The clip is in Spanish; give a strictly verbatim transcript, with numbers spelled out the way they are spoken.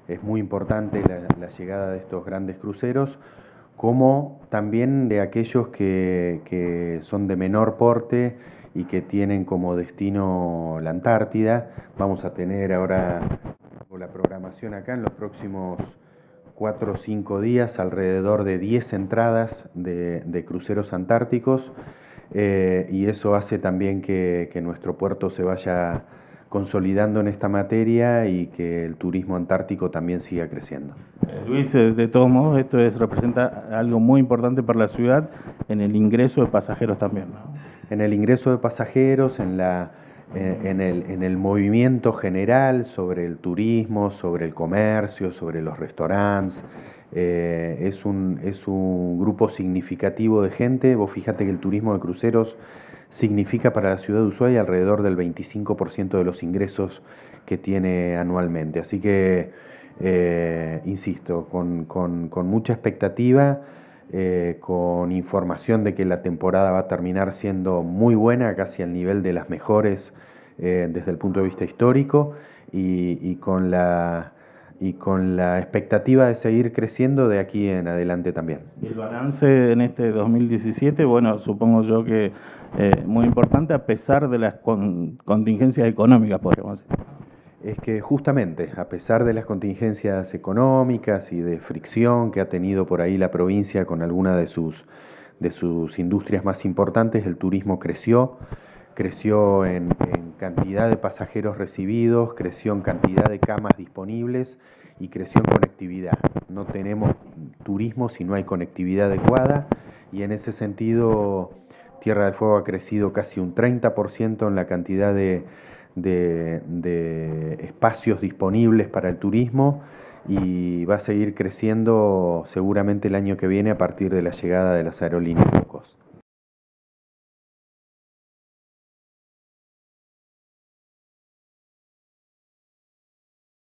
es muy importante la, la llegada de estos grandes cruceros, como también de aquellos que, que son de menor porte y que tienen como destino la Antártida. Vamos a tener ahora la programación acá en los próximos cuatro o cinco días, alrededor de diez entradas de, de cruceros antárticos, eh, y eso hace también que, que nuestro puerto se vaya consolidando en esta materia y que el turismo antártico también siga creciendo. Eh, Luis, eh, de todos modos, esto es, representa algo muy importante para la ciudad en el ingreso de pasajeros también, ¿no? En el ingreso de pasajeros, en, la, en, en, el, en el movimiento general sobre el turismo, sobre el comercio, sobre los restaurantes. Eh, es, un, es un grupo significativo de gente. Vos fíjate que el turismo de cruceros significa para la ciudad de Ushuaia alrededor del veinticinco por ciento de los ingresos que tiene anualmente. Así que, eh, insisto, con, con, con mucha expectativa, eh, con información de que la temporada va a terminar siendo muy buena, casi al nivel de las mejores eh, desde el punto de vista histórico, y, y con la... y con la expectativa de seguir creciendo de aquí en adelante también. El balance en este dos mil diecisiete, bueno, supongo yo que eh, muy importante a pesar de las con, contingencias económicas, podríamos decir. Es que justamente, a pesar de las contingencias económicas y de fricción que ha tenido por ahí la provincia con alguna de sus, de sus industrias más importantes, el turismo creció, creció en, en cantidad de pasajeros recibidos, creció en cantidad de camas disponibles y creció en conectividad. No tenemos turismo si no hay conectividad adecuada, y en ese sentido Tierra del Fuego ha crecido casi un treinta por ciento en la cantidad de, de, de espacios disponibles para el turismo, y va a seguir creciendo seguramente el año que viene a partir de la llegada de las aerolíneas low cost.